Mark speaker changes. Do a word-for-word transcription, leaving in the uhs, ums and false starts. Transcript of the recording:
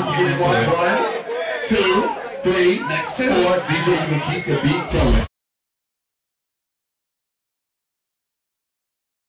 Speaker 1: Get it one, one, two, three, next two. Four. D J, you can keep the beat going.